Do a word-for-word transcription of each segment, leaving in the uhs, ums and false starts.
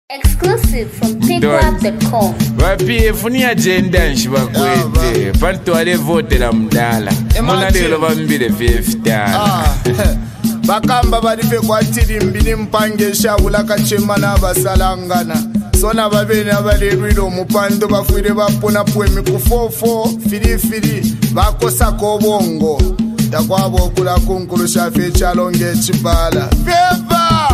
Exclusive from pick-up dot com. Wapi funi agenda nshibakwete panto ale vote la mdala mona lelo bambire fifty bakamba balife kwatiri mbini mpangesha ulaka chema na basalangana sona babene abalirwira omupando bafwire bapona pwemi kufofo fili fili bakosa kobongo takwabo okula kunkulu shafe chalonge chibala beba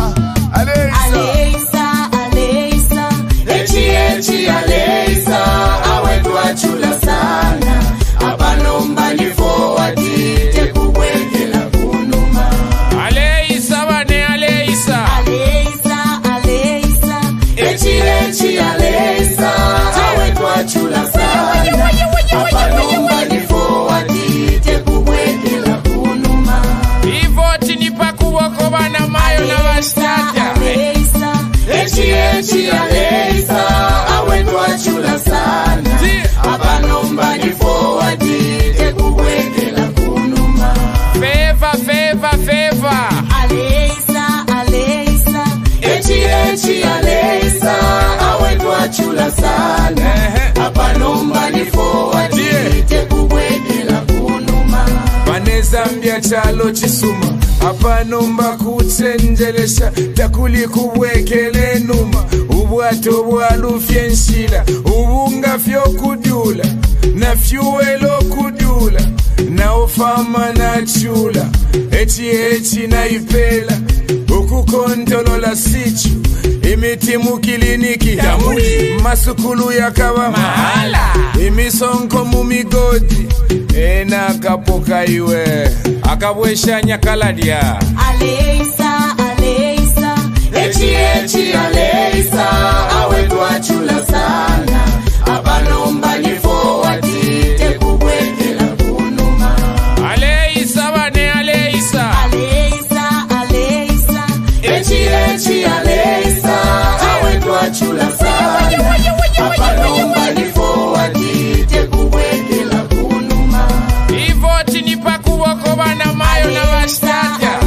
aleisa Aleisa, echi echi Aleisa, awetu achula sana, abanomba ni forward, tekubwekela kunuma. Aleisa bane Aleisa, Aleisa, Aleisa, echi echi Aleisa, awetu achula sana, abanomba ni forward, tekubwekela kunuma. ivoti ni pakuwako bana mayo na bastata. Echi echi Aleisa, awetu achula sana, abanomba ni forward, tekubwekela kunuma. Favor, favor, favor. Aleisa, Aleisa, echi echi Aleisa, awetu achula sana, abanomba ni forward, tekubwekela kunuma. Banezambia chalo chisuma abanomba kutsenjelesha takuli kubwekele numa ubwato bwalufye nshila ubunga fyo kudula na fyuelo kudula na ofama na chula echi echi na ipela ukukontolola sichu imiti mukiliniki damuli masukulu yakaba mahala imisonko mumigodi ena kapoka iwe akabwesha nyakaladia. Aleisa, Aleisa, echi echi Aleisa, awetu achula sana, abanomba ni forward, tekubwekela kunuma. Aleisa bane Aleisa, Aleisa, Aleisa, echi echi Aleisa, awetu achula sana, abanomba ni forward, tekubwekela kunuma. ivoti ni pakuwako bana mayo na bastata.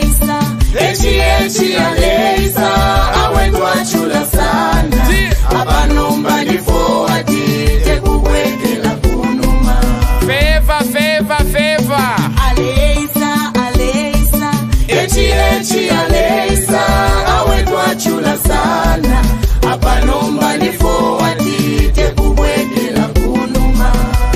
Echi echi Aleisa, awetu achula sana, abanomba ni forward, tekubwekela kunuma. Favor, favor, favor. Aleisa, Aleisa, echi echi Aleisa, awetu achula sana, abanomba ni forward, tekubwekela kunuma.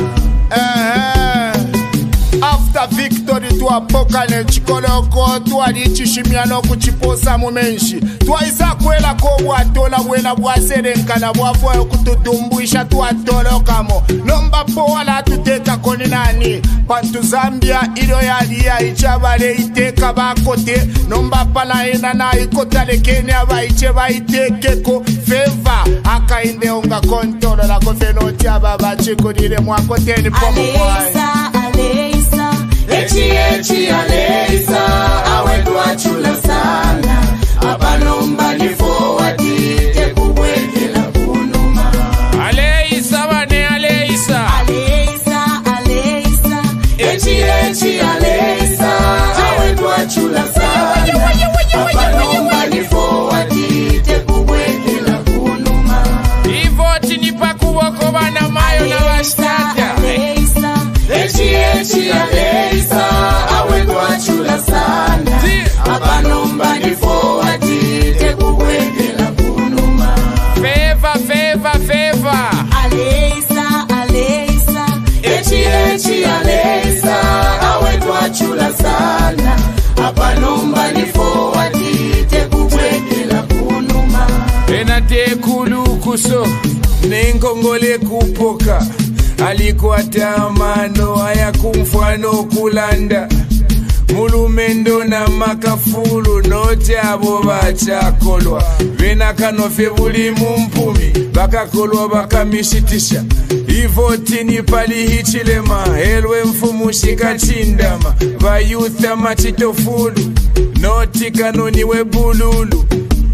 eh after victory twapokane chikoloko twalichishimya nokuchiposa mumenshi twaisa kwela ko bwatola bwela bwaserenkana bwafoyo kututumbwisha twatolokamo nomba powala tuteka koni nani pantu Zambia ilo yalia ichabale iteka bakote nomba palaena na ikotale Kenya baiche baitekeko feva akainde onga kontolo la kofenoti ababa chikulile mwakoteni pomo Aleisa, Aleisa, echi echi Aleisa, awetu achula sana, abanomba ni forward, tekubwekela kunuma. Aleisa bane Aleisa, Aleisa, Aleisa, echi echi Aleisa, awetu achula sana, abanomba ni forward, tekubwekela kunuma. ivoti ni pakuwako bana mayo na bastata. Echi echi Aleisa, awetu achula sana, abanomba ni forward, tekubwekela kunuma. Favor, favor, favor. Aleisa, Aleisa, echi echi Aleisa, awetu achula sana, abanomba ni forward, tekubwekela kunuma. Enate kulukuso nenkongole kupoka alikuwa tamano haya kumfano kulanda mulumendo na makafulu note abo bachakolwa bena kanofe buli mumpumi bakakolwa bakamishitisha ivoti ni pali hichilema elwe mfumu shikachindama bayutha machitofulu noti kanoni webululu.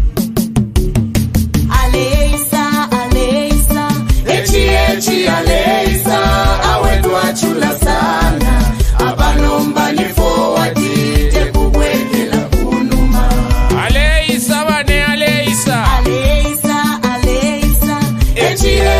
Aleisa, Aleisa, echi echi Aleisa, awetu achula sana, abanomba ni forward, tekubwekela kunuma. Aleisa bane Aleisa, Aleisa,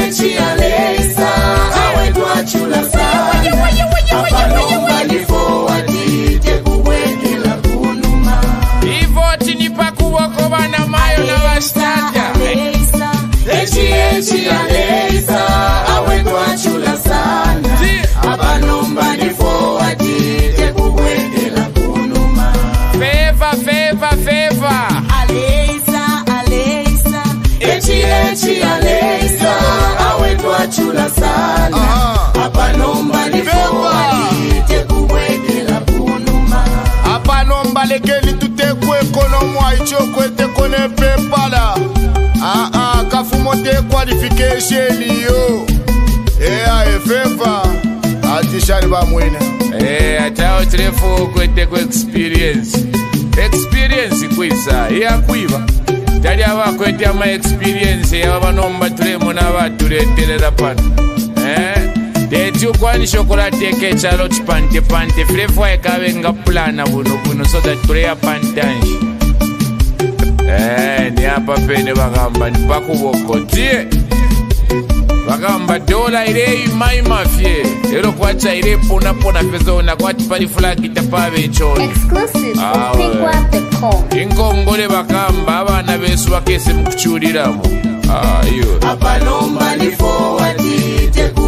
echi aleisa awe twachula sana apanomba ni forward tekubwekela kunuma ivoti nipa kuboko bana mayo na bastata echi echi aleisa awe twachula sana apanomba ni forward tekubwekela kunuma Feva, feva, feva aleisa aleisa echi echi aleisa awe twachula sana apanomba ni forward tekubwekela kunuma apanomba lekeli tutekwe konomwa ichokwete kone pepala ah ah kafumo te qualification yo ea efeva atishani bamwena eh atao trefu kwete kwa experience experience kwisa yakwiba tali abakwete ama experience yabanomba turemo n'abatureterera pano eh Detu kwani chocolate ke chalo chipante pante frefwa ekabenga plana buno buno so that prayer pantanji eh ni apa pene bagamba ni pakuboko tie bagamba dola ile mai mafie ero kwacha ile pona pona pezona kwati pali flag tapabe choni Exclusive from Ah, pick up dot com. ingongole bagamba abana besu bakese mukuchuliramo ah iyo apanomba ni forward teku